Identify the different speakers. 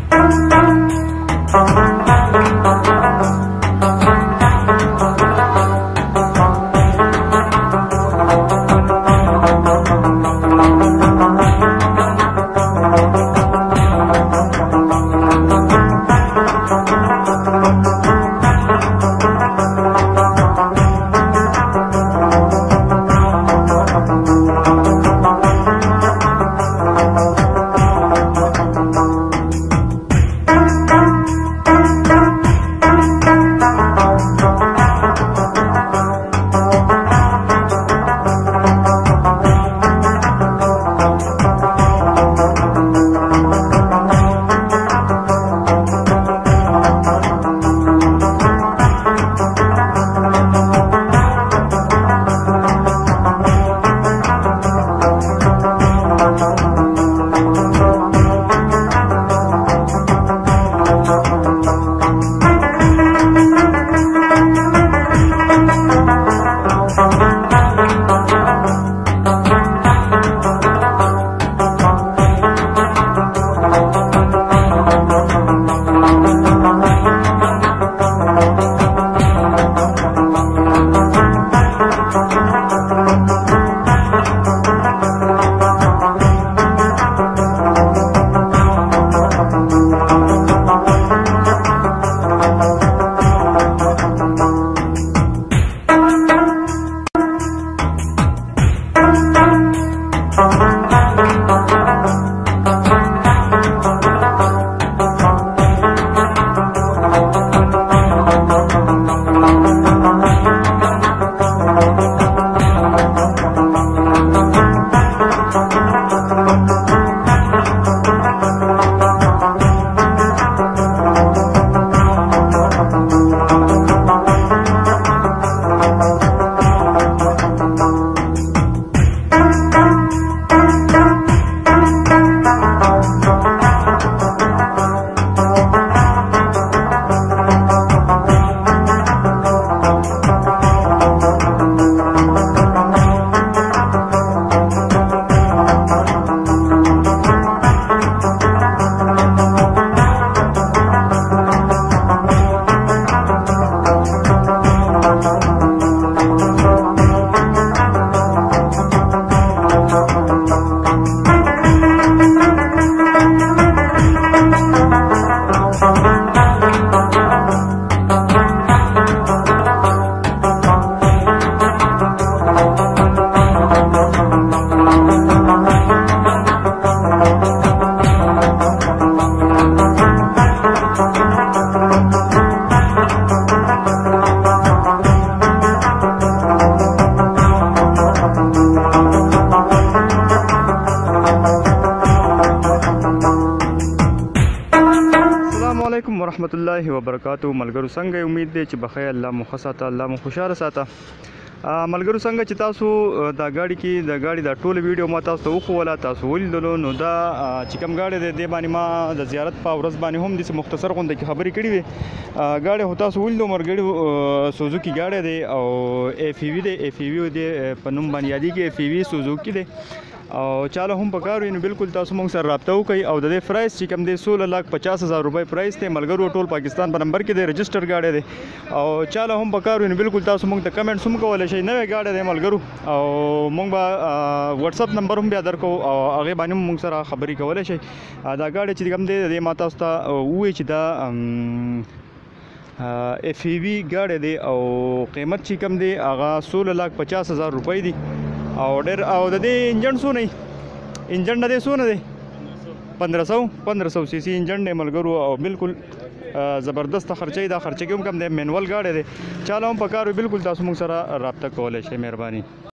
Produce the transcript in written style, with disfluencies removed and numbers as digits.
Speaker 1: अस्सलामुअलैकुम वरहमतुल्लाहि वबरकातुहू। मलगरू संगे उम्मीद दे कि बखैर अल्लाह मु खसाता अल्लाह मु खुशार साता। मलगरू संगे چې تاسو دا गाड़ी की دا गाड़ी دا ټول ویډیو ما تاسو ته وخوله تاسو ولیدلو نو دا چې کوم गाड़ी ده د باندې ما د زیارت په ورځ باندې هم د مختصر غونډه کې خبرې کړې وي. गाड़ी هو تاسو ولیدو مرګړي سوزوکی गाड़ी ده او اف وی ده اف وی ده په نوم باندې یادېږي اف وی سوزوکی ده او چاله هم پکارو نو بالکل تاسو مونږ سره رابطه وکړئ او د دې پرایس چې کوم دی 16,50,000 روپۍ پرایس دی ملګرو ټول پاکستان په نمبر کې دی رجسٹر گاډي دی او چاله هم پکارو نو بالکل تاسو مونږ ته کمنټ هم کولای شئ نوې گاډي دی ملګرو او مونږ به واتس اپ نمبر هم بیا درکو او هغه باندې مونږ سره خبرې کولای شئ. دا گاډي چې کوم دی د ما تاسو ته وې چې دا اف وی گاډي دی او قیمت چې کوم دی هغه 16,50,000 روپۍ دی او ډېر او د دې انجن سو نه انجن نه دی سو نه دی 1500 سی سی انجن دی ملګرو او بالکل زبردست خرچې دا خرچې کوم کم دی مینوال گاډي دی چاله هم پکارو بالکل تاسو موږ سره رابطه کولای شئ. مهرباني.